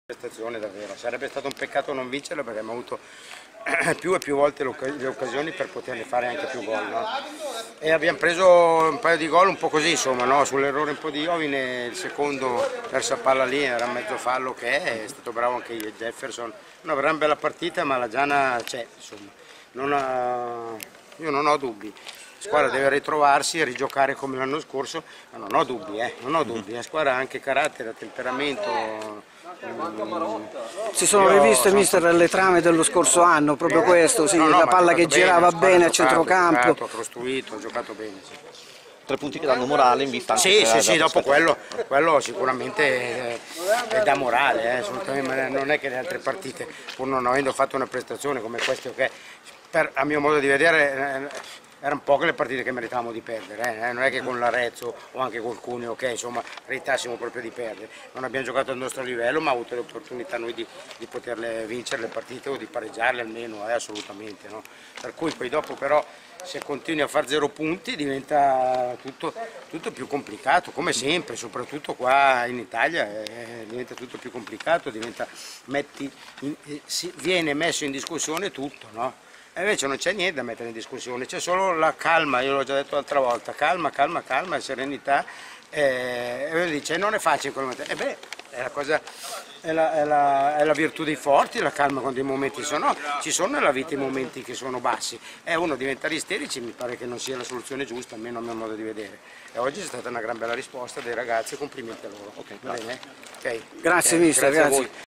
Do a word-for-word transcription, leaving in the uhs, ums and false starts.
Prestazione davvero, sarebbe stato un peccato non vincerla perché abbiamo avuto più e più volte le occasioni per poterne fare anche più gol, no? E abbiamo preso un paio di gol un po' così, insomma, no? Sull'errore un po' di Iovine, il secondo persa palla lì, era mezzo fallo che è, è stato bravo anche Jefferson, una gran bella partita, ma la Giana c'è, insomma, non ha, io non ho dubbi. La squadra deve ritrovarsi e rigiocare come l'anno scorso, ma non ho dubbi, eh, non ho dubbi, la squadra ha anche carattere, temperamento. Mm, si sono io riviste, sono mister, le trame dello scorso anno, proprio questo, sì, no, no, la palla che bene, girava bene a centrocampo. Ha giocato, ha costruito, ha giocato bene. Sì. Tre punti che danno morale in vista anche Sì, sì, sì, dopo quello, quello sicuramente è, è da morale, eh, assolutamente, non è che le altre partite, pur non avendo fatto una prestazione come questa, che per, a mio modo di vedere erano poche le partite che meritavamo di perdere, eh? Non è che con l'Arezzo o anche col Cuneo che insomma meritassimo proprio di perdere, non abbiamo giocato al nostro livello ma avuto l'opportunità noi di, di poterle vincere le partite o di pareggiarle almeno, eh, assolutamente, no? Per cui poi dopo però se continui a fare zero punti diventa tutto, tutto più complicato, come sempre, soprattutto qua in Italia eh, diventa tutto più complicato, diventa, metti in, eh, si, viene messo in discussione tutto, no? E invece non c'è niente da mettere in discussione, c'è solo la calma, io l'ho già detto l'altra volta, calma, calma, calma e serenità. Eh, e uno dice non è facile quello che... E beh, è la cosa, è la, è, la, è la virtù dei forti, la calma quando i momenti sono, ci sono nella vita i momenti che sono bassi, e uno diventare isterici mi pare che non sia la soluzione giusta, almeno a mio modo di vedere. E oggi è stata una gran bella risposta dei ragazzi, complimenti a loro. Okay, Va bene? Okay. Grazie Okay. mister, Grazie, grazie. a voi.